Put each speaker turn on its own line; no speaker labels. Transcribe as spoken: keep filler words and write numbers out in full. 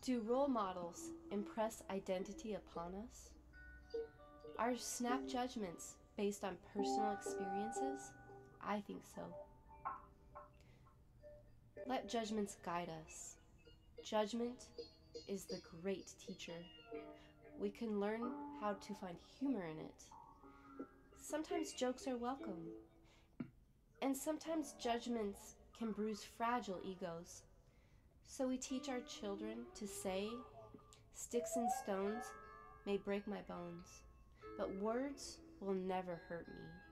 Do role models impress identity upon us? Are snap judgments based on personal experiences? I think so. Let judgments guide us. Judgment is the great teacher. We can learn how to find humor in it. Sometimes jokes are welcome, and sometimes judgments can bruise fragile egos. So we teach our children to say, "Sticks and stones may break my bones, but words will never hurt me."